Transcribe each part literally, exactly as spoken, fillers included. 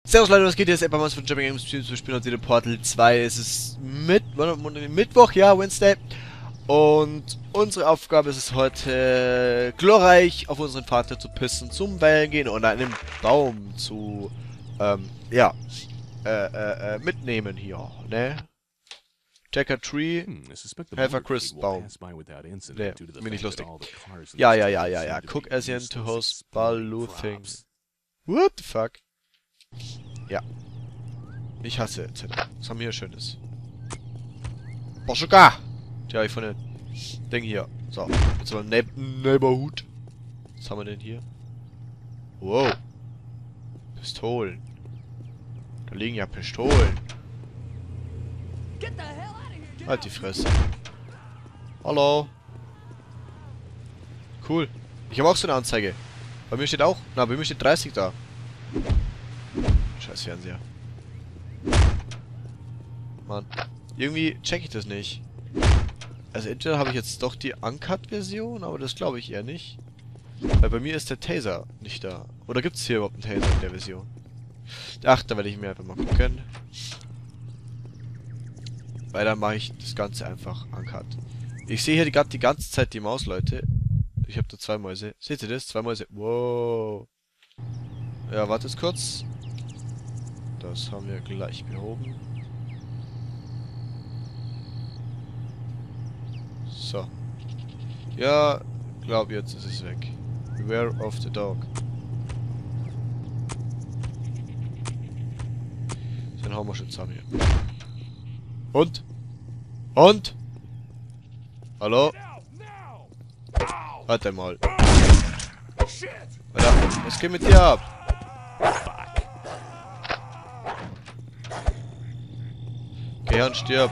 Servus Leute, was geht jetzt? Etwas von Jumping Games zu spielen und wieder Portal zwei. Es ist mit, Mittwoch, ja, Wednesday. Und unsere Aufgabe ist es heute, glorreich auf unseren Vater zu pissen, zum Wellen gehen und einen Baum zu, ähm, ja, äh, äh, äh, mitnehmen hier, ne? Check a tree, have a Chris Baum. Ne, bin ich lustig. Ja, ja, ja, ja, ja. Cook Asian to host Baloothing. What the fuck? Ja. Ich hasse et cetera. Was haben wir hier Schönes? Borschuka! Die habe ich von dem Ding hier. So, jetzt mal ne Neighborhood. Was haben wir denn hier? Wow. Pistolen. Da liegen ja Pistolen. Halt die Fresse. Hallo. Cool. Ich habe auch so eine Anzeige. Bei mir steht auch. Na, bei mir steht dreißig da. Scheiß Fernseher. Mann. Irgendwie check ich das nicht. Also entweder habe ich jetzt doch die Uncut-Version, aber das glaube ich eher nicht. Weil bei mir ist der Taser nicht da. Oder gibt es hier überhaupt einen Taser in der Version? Ach, da werde ich mir einfach mal gucken. Weil dann mache ich das Ganze einfach Uncut. Ich sehe hier gerade die ganze Zeit die Maus, Leute. Ich habe da zwei Mäuse. Seht ihr das? Zwei Mäuse. Wow. Ja, wartet kurz. Das haben wir gleich behoben. So. Ja, glaub jetzt ist es weg. Beware of the dog. Den haben wir schon zusammen hier. Und? Und? Hallo? Warte mal. Alter, was geht mit dir ab? Geh her und stirb.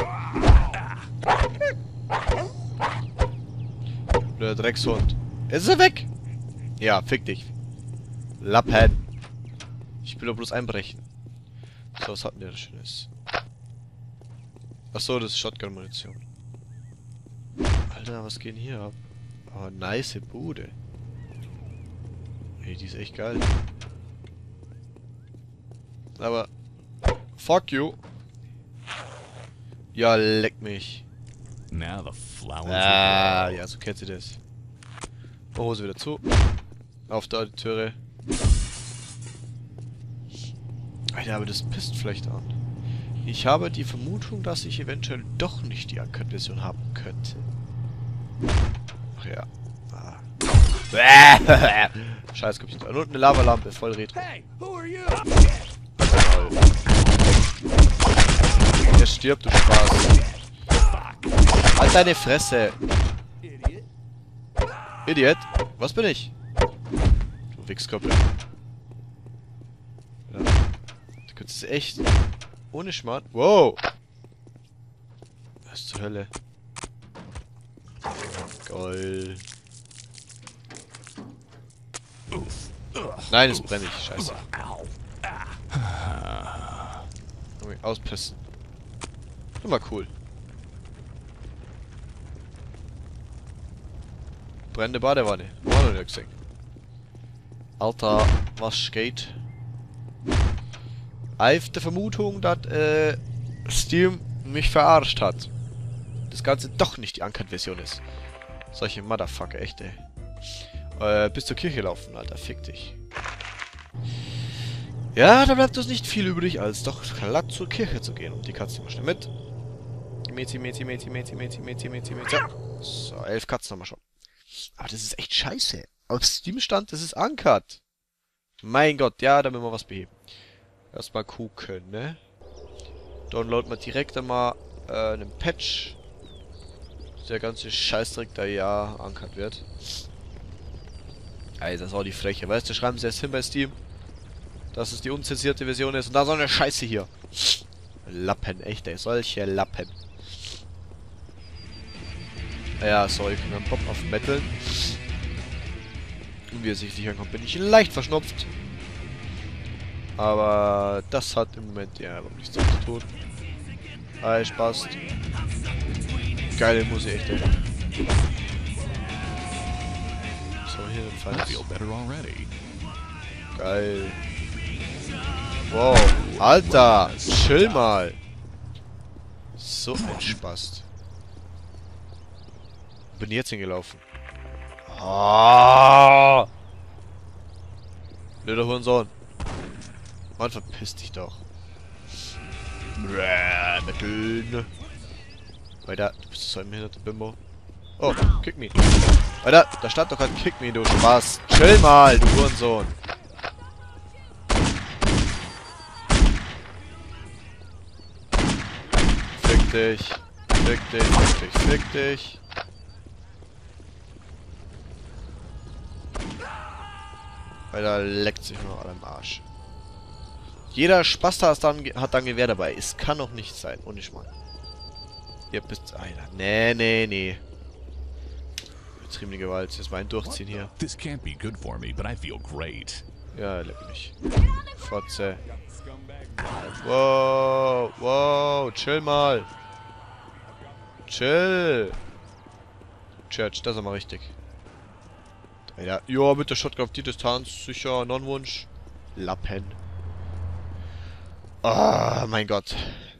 Der Dreckshund. Ist er weg? Ja, fick dich. Lappen. Ich will doch bloß einbrechen. So, was hatten wir da Schönes? Achso, das ist Shotgun-Munition. Alter, was geht denn hier ab? Oh, nice Bude. Ey, die ist echt geil. Aber... Fuck you. Ja, leck mich. Ah, ja, so kennt sie das. Oh, Hose wieder zu. Auf da die Türe. Alter, aber das pisst vielleicht an. Ich habe die Vermutung, dass ich eventuell doch nicht die Uncut-Version haben könnte. Ach ja. Ah. Scheiß Computer. Und eine Lavalampe, voll retro. Der stirbt, du Spaß. Halt deine Fresse. Idiot. Was bin ich? Du Wichskoppel. Ja. Du könntest echt... Ohne Schmarrn. Wow. Was zur Hölle? Geil. Nein, es brennt nicht. Scheiße. Auspissen. Immer cool. Brennende Badewanne. War noch nicht gesehen. Alter, was geht? Ich habe die Vermutung, dass äh, Steam mich verarscht hat. Das Ganze doch nicht die Uncut-Version ist. Solche Motherfucker, echt ey. Äh, bis zur Kirche laufen, Alter, fick dich. Ja, da bleibt uns nicht viel übrig, als doch glatt zur Kirche zu gehen. Und die Katze mal schnell mit. Mezi, Mezi, Mezi, Mezi, Mezi, Mezi, Mezi, Mezi. So, elf Katzen haben wir schon. Aber das ist echt scheiße. Auf Steam stand, das ist Uncut. Mein Gott, ja, da müssen wir was beheben. Erstmal gucken, ne? Download mal direkt einmal äh, einen Patch. Der ganze Scheißdreck da ja Uncut wird. Ey, das ist auch die Freche. Weißt du, schreiben sie erst hin bei Steam, dass es die unzensierte Version ist. Und da so eine Scheiße hier. Lappen, echt ey. Solche Lappen. Ja, sorry, ich bin am Pop auf Metal. Und wie ihr sicherlich ankommt, bin ich leicht verschnupft. Aber das hat im Moment ja überhaupt nichts damit zu tun. Hi, Spaß. Geile Musik, echt ey. So, hier den Fall. Geil. Wow. Alter, chill mal. So ein Spast. Bin jetzt hingelaufen. Ah! Blöder Hurensohn. Mann, verpiss dich doch. Bräh, Mitteln. Weiter, du bist so ein behinderter Bimbo. Oh, kick me. Alter, da stand doch gerade kick me, du Spaß. Chill mal, du Hurensohn. Fick dich. Fick dich, fick dich, fick dich. Alter, leckt sich nur alle am Arsch. Jeder Spaster hat dann, hat dann Gewehr dabei. Es kann doch nicht sein. Und ich mal. Ihr bist... Alter. Nee, nee, nee. Betriebene Gewalt. Jetzt mal ein Durchziehen hier. This can't be good for me, but I feel great. Ja, leck mich. Fotze. Wow, wow, chill mal. Chill. Church, das ist mal richtig. Ja, ja, mit der Shotgun auf die Distanz. Sicher, Non-Wunsch. Lappen. Ah, oh, mein Gott.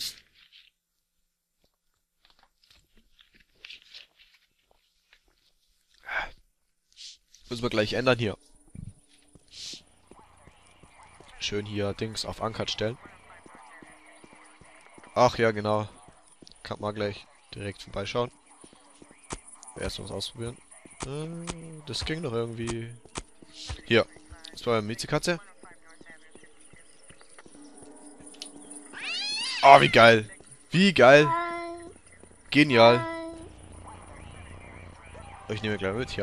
Müssen wir gleich ändern hier. Schön hier Dings auf Uncut stellen. Ach ja, genau. Kann man gleich direkt vorbeischauen. Erst was ausprobieren. Äh, das ging doch irgendwie. Hier. Das war eine Miezekatze. Oh, wie geil. Wie geil. Genial. Ich nehme gleich mit, ja.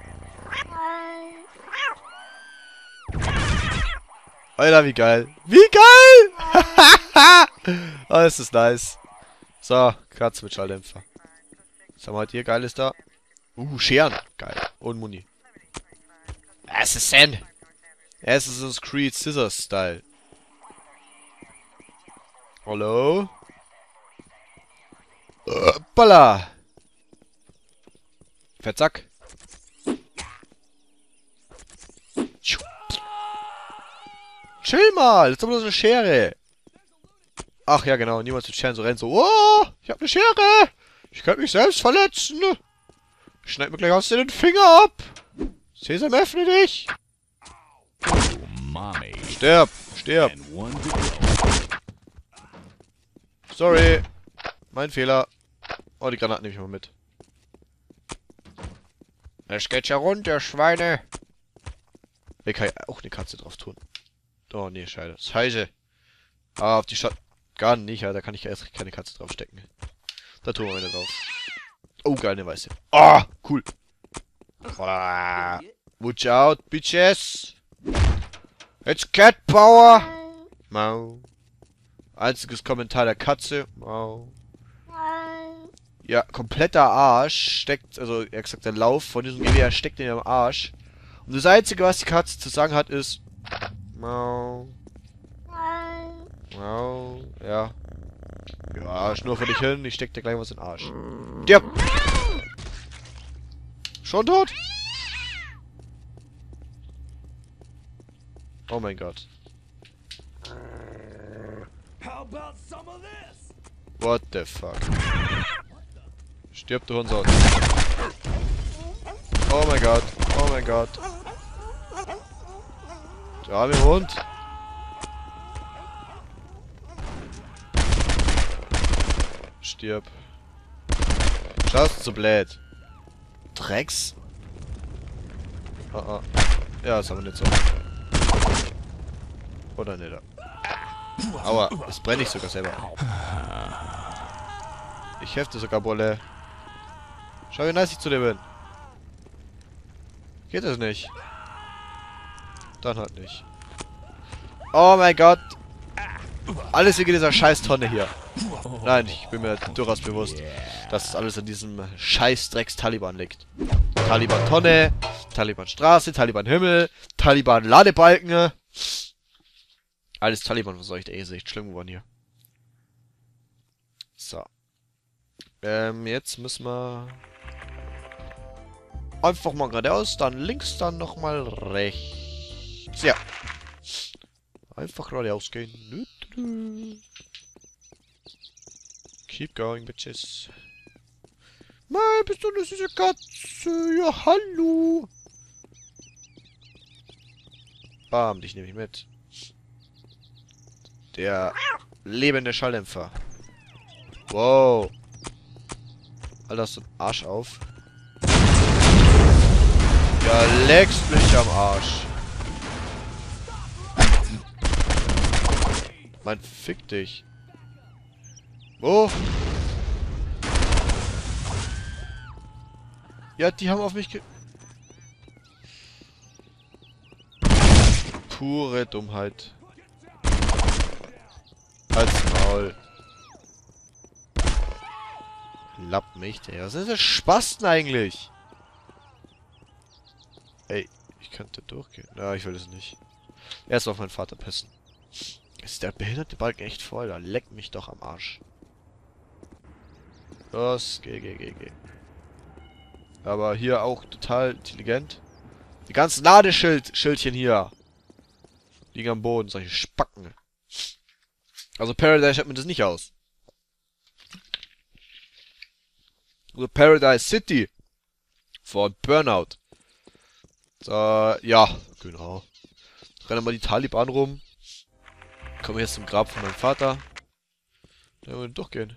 Alter, wie geil. Wie geil! Oh, das ist nice. So, Katze mit Schalldämpfer. Was haben wir heute hier Geiles da? Uh, Scheren. Geil. Und Muni. Assassin! Assassin's Creed Scissors Style. Hallo? Hoppala! Verzack. Chill mal, jetzt haben wir bloß eine Schere. Ach ja, genau, niemals mit Scheren so rennen. So, oh, ich hab eine Schere. Ich könnte mich selbst verletzen. Schneid mir gleich aus dir den Finger ab. Sesam, öffne dich. Stirb, stirb. Sorry. Mein Fehler. Oh, die Granaten nehme ich mal mit. Es geht ja runter, Schweine. Hier kann ich auch eine Katze drauf tun. Oh, nee, scheiße. Scheiße. Ah, auf die Shotgun nicht, ja. Da kann ich erst keine Katze draufstecken. Da tun wir eine drauf. Oh, geil, eine weiße. Oh, cool. Watch out, bitches. It's Cat Power. Mau. Einziges Kommentar der Katze. Mau. Ja, kompletter Arsch steckt, also er gesagt, der Lauf von diesem Gewehr steckt in ihrem Arsch. Und das Einzige, was die Katze zu sagen hat, ist Mau. Mau. Ja. Ja, schnur für dich hin, ich steck dir gleich was in den Arsch. Stirb! Schon tot? Oh mein Gott. What the fuck? Stirb, du Hurensohn. Oh mein Gott. Oh mein Gott. Der arme Hund. Stirb. Just so blöd. Drecks. Oh, oh. Ja, ist aber nicht so. Oder nicht. Aua, das brenne ich sogar selber. Ich hefte sogar Bolle. Schau, wie nice ich zu dir bin. Geht das nicht? Dann halt nicht. Oh mein Gott. Alles wegen dieser scheiß Tonne hier. Nein, ich bin mir durchaus bewusst, dass alles an diesem scheiß Drecks-Taliban liegt. Taliban-Tonne, Taliban-Straße, Taliban-Himmel, Taliban-Ladebalken. Alles Taliban verseucht, ey, ist echt schlimm geworden hier. So. Ähm, jetzt müssen wir einfach mal geradeaus, dann links, dann nochmal rechts. Ja. einfach geradeaus gehen. Nö, nö. Keep going, bitches. Mein, bist du eine süße Katze? Ja, hallo. Bam, dich nehme ich mit. Der lebende Schalldämpfer. Wow. Alter, hast du einen Arsch auf? Ja, leckst mich am Arsch. Mann, fick dich. Wo? Ja, die haben auf mich ge... Pure Dummheit. Halt's Maul. Lapp mich, der. Was ist das Spasten eigentlich? Ey, ich könnte durchgehen. Na, ich will es nicht. Erst auf meinen Vater pissen. Ist der behinderte Balken echt voll? Da leckt mich doch am Arsch. Los, geh, geh, geh, geh. Aber hier auch total intelligent. Die ganzen Ladeschild-Schildchen hier liegen am Boden, solche Spacken. Also Paradise schaut mir das nicht aus. Also Paradise City von Burnout. So, ja, genau. Rennen mal die Taliban rum. Kommen wir jetzt zum Grab von meinem Vater. Da wollen wir durchgehen.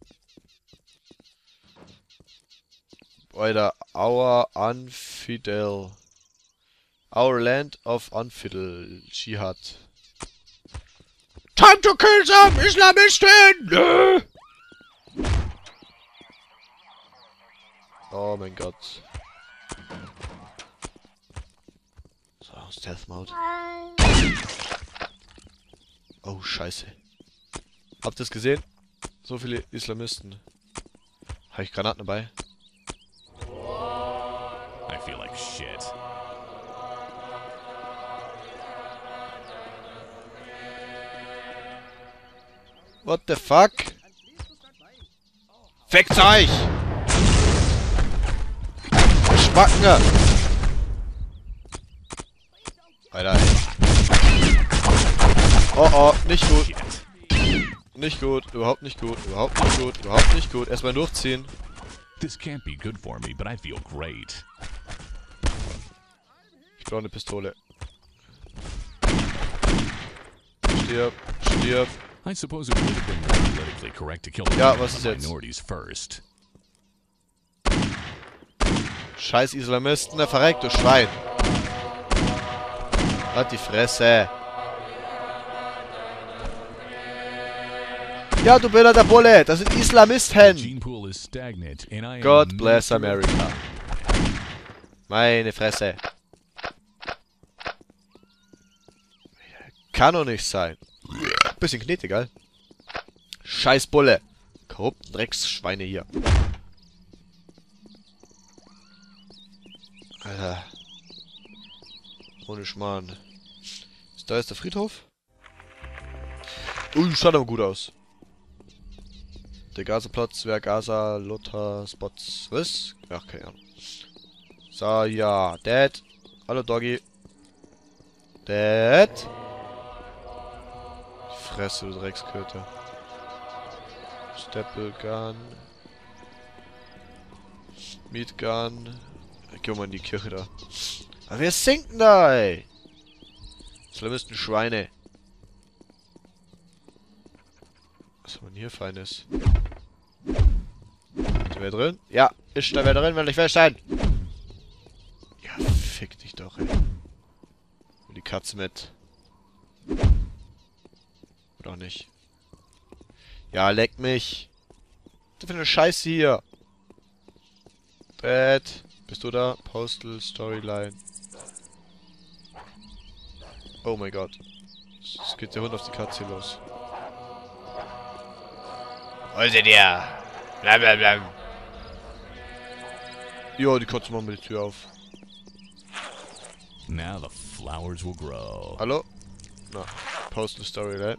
Alter, our unfidel. Our land of unfidel Jihad. Time to kill some Islamisten! Nö! Oh mein Gott. So, Stealth Mode. Oh, scheiße. Habt ihr es gesehen? So viele Islamisten. Habe ich Granaten dabei? I feel like shit. What the fuck? Fickt euch! Spacken! Alter, ey. Oh oh, nicht gut. Nicht gut, überhaupt nicht gut, überhaupt nicht gut, überhaupt nicht gut. Erstmal durchziehen. This can't be good for me, but I feel great. Ich brauche eine Pistole. Stirb, stirb. I suppose it would have been more politically correct to kill the Ja, was ist the jetzt? minorities first. Scheiß Islamisten, der verreckt, du Schwein. Halt die Fresse. Ja, du blöder der Bulle, das sind The Islamisten. gene pool is stagnant, and I am God bless not- America. Meine Fresse. Kann doch nicht sein. Bisschen Knete, gell? Scheiß Bulle. Korrupten Drecksschweine hier. Alter. Ohne Schmarrn. Ist da jetzt der Friedhof? Uh, schaut aber gut aus. Der Gazaplatz, wer Gaza, Lothar, Spots. Was? Ach, keine Ahnung. So, ja. Dad. Hallo, Doggy. Dad. Fresse, du Drecksköter. Staple Gun. Meat Gun. Geh mal in die Kirche da. Aber wer singt denn da, ey? Islamisten Schweine. Was haben wir denn hier Feines? Ist da wer drin? Ja, ist da wer drin, will ich feststellen. Ja, fick dich doch, ey. Und die Katze mit. Oder auch nicht. Ja, leck mich. Was für eine Scheiße hier? Dad, bist du da? Postal Storyline. Oh mein Gott. Es geht der Hund auf die Katze los. Wolltet ihr? Blablabla. Jo, die Katze machen mir die Tür auf. Now the flowers will grow. Hallo? Na, Postal Storyline.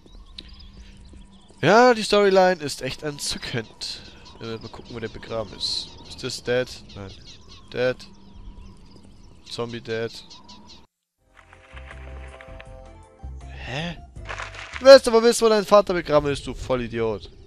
Ja, die Storyline ist echt entzückend. Äh, mal gucken, wo der begraben ist. Ist das Dad? Nein. Dad. Zombie Dad. Hä? Du willst aber wissen, wo dein Vater begraben ist, du Vollidiot.